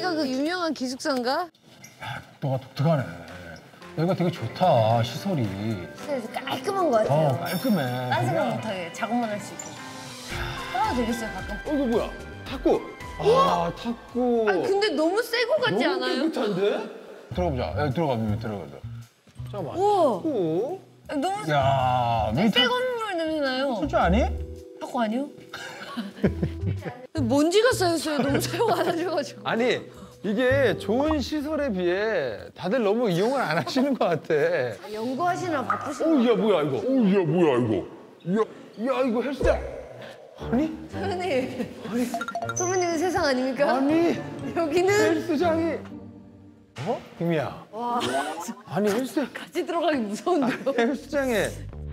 여기가 그 유명한 기숙사인가? 너가 독특하네. 여기가 되게 좋다, 시설이. 시설에서 깔끔한 것 같아요. 깔끔해. 딴 생각 못하게 작업만 할 수 있게. 따라도 되겠어요, 가끔. 이거 뭐야? 탁구. 아, 탁구. 아니, 근데 너무 새 거 같지 너무 않아요? 깨끗한데? 들어가보자. 야, 들어가자. 잠깐만. 우와. 탁구. 너무 야, 새 건물 냄새 나요. 솔직히 아니? 탁구 아니요? 먼지가 쌓였어요. 너무 사용 안 하셔가지고. 아니, 이게 좋은 시설에 비해 다들 너무 이용을 안 하시는 것 같아. 연구하시느라 바쁘시네. 야, 뭐야, 이거. 야, 이거 헬스장. 아니? 선배님. 선배님은 세상 아닙니까? 아니, 여기는 헬스장이. 어? 김이야. 와, 아니, 헬스장. 같이 들어가기 무서운데요? 헬스장에.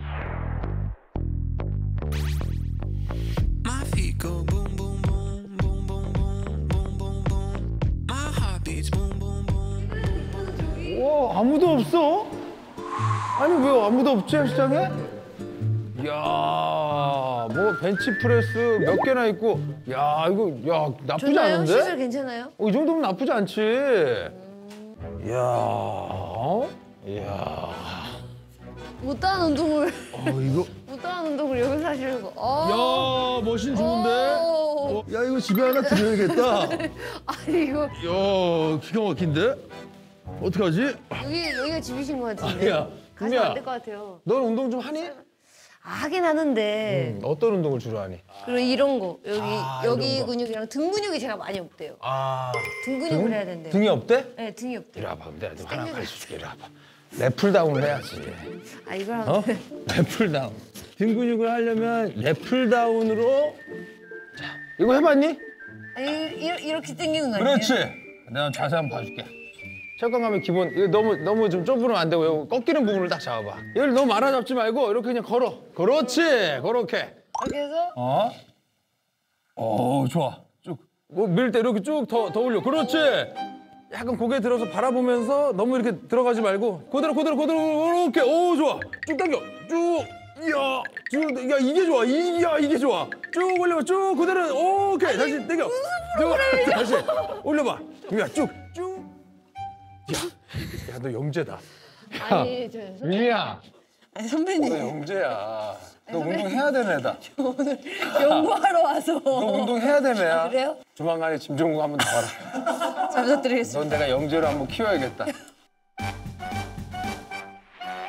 My feet go boom boom boom boom boom boom boom boom boom. My heart beats boom boom boom. 와, 아무도 없어? 아니, 왜 아무도 없지, 헬스장에? 이야, 뭐 벤치프레스 몇 개나 있고. 야, 이거, 야, 나쁘지 좋나요? 않은데? 시설 괜찮아요? 이 정도면 나쁘지 않지. 이야, 이야. 못다한 운동을 이거. 못다한 운동을 여기서 하시는 거. 야, 머신 좋은데? 야, 이거 집에 하나 들여야겠다. 아니 이거 야, 기가 막힌데? 어떡하지? 여기가 집이신 것 같은데. 야, 가시면 안 될 것 같아요. 넌 운동 좀 하니? 하긴 하는데. 어떤 운동을 주로 하니? 그리고 이런 거 여기 이런 거. 근육이랑 등 근육이 제가 많이 없대요. 아, 등 근육을 해야 된대요. 등이 없대? 네, 등이 없대요. 이리 와봐, 내가 좀 하나 가르쳐줄게. 이리 와봐. 랩풀다운을 해야지. 아 이걸 어? 하면 랩풀다운. 등 근육을 하려면 랩풀다운으로. 자, 이거 해봤니? 아니, 이렇게 당기는 거 아니에요? 내가 자세 한번 봐줄게. 체육관 가면 기본 이거 너무 좀 좁으면 안 되고 이거 꺾이는 부분을 딱 잡아봐. 얘를 너무 말아 잡지 말고 이렇게 그냥 걸어. 그렇지, 그렇게. 이렇게 해서 좋아. 쭉. 뭐 밀 때 이렇게 쭉 더 올려. 그렇지. 약간 고개 들어서 바라보면서 너무 이렇게 들어가지 말고 그대로 이렇게. 오, 좋아. 쭉 당겨. 쭉. 이야, 쭉. 야, 이게 좋아. 이게 좋아. 쭉 올려봐. 쭉 그대로. 오케이. 다시 당겨. 쭉. 다시 올려봐. 야, 쭉. 야, 너 영재다. 아니 저 미미야, 아니 너 선배님 영재야. 너 운동해야 되는 애다. 오늘 연구하러 와서 너 운동해야 되는 애야. 그래요? 조만간에 짐종국 한번 나와라. 잘 부탁드리겠습니다. 넌 내가 영재로 한번 키워야겠다.